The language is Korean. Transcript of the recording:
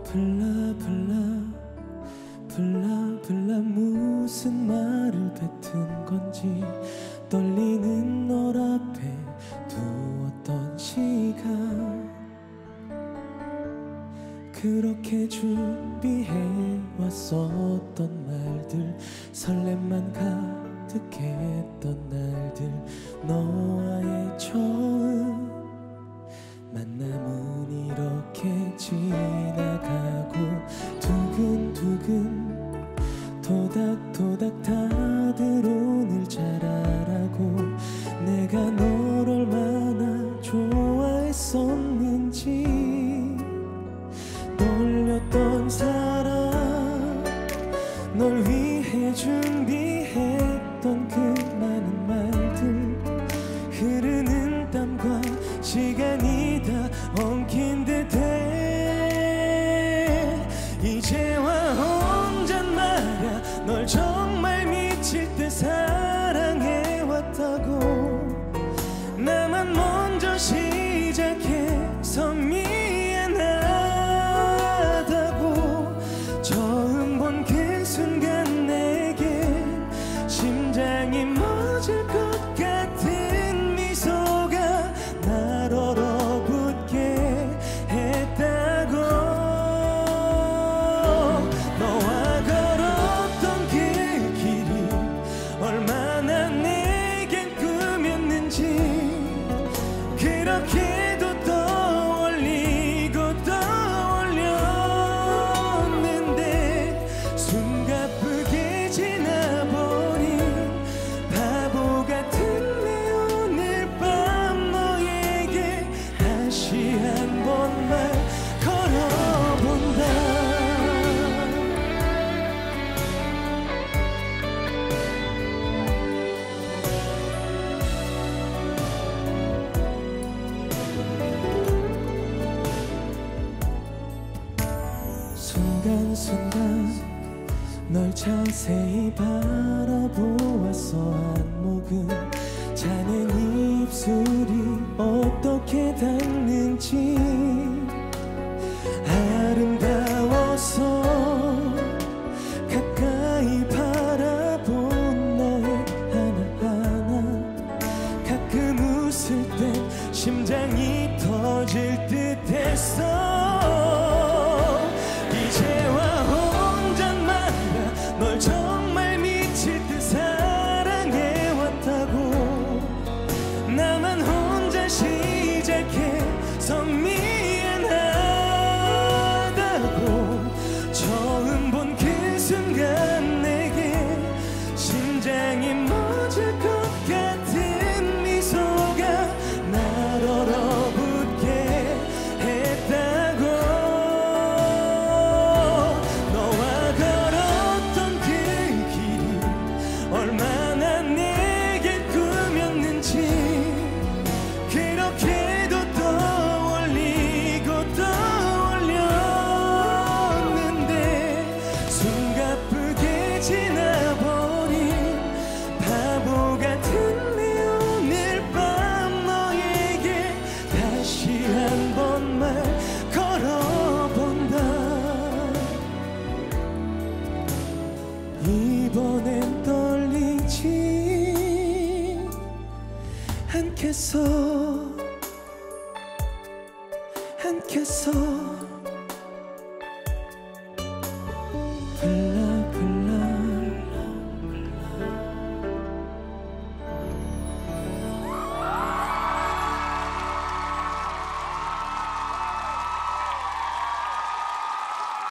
블라 무슨 말을 뱉은 건지 떨리는 널 앞에 두었던 시간 그렇게 준비해왔었던 말들 설렘만 가득했던 날들 너와의 처음 만남은 이렇게 지나가고 두근두근 토닥토닥 다들 오늘 잘 알아고 내가 널 얼마나 좋아했었는지 떨렸던 사랑 널 위해 준비했던 그 많은 말들 흐르는 땀과 시간이 다 엉킨 듯해 이제와 혼잣말야 널 정말 미칠 듯 사랑해왔다고 나만 먼저 시작해서 미안하다고 처음 본 그 순간 내게 심장이 멎을 것 같은 미소가 날 얼어붙게 했다고 너와 걸었던 그 길이 얼마나 내겐 꿈이었는지 그렇게도 떠올리고 떠올렸는데 숨가쁘게 지나버린 바보 같은 내 오늘 밤 너에게 다시 한 번만 걸어본다 순간순간 널 자세히 바라보았어 안목은 자넨 입술이 어떻게 닿는지 아름다워서 가까이 바라본 너의 하나하나 가끔 웃을 때 심장이 터질 듯했어 이제와 혼잣말야 널 정말 미칠 듯 사랑해왔다고 나만 혼자 시작해서 미안하다고 처음 본 그 순간 내게 심장이 멎을 것 같은 미소가 날 얼어붙게 했다고 너와 걸었던 그 길이 얼마나 내게 꿈이었는지 그렇게도 떠올리고 떠올렸는데 숨가쁘게 지나버린 바보 같은 내 오늘 밤 너에게 다시 한 번만 걸어본다 이번엔 떨리지 않겠어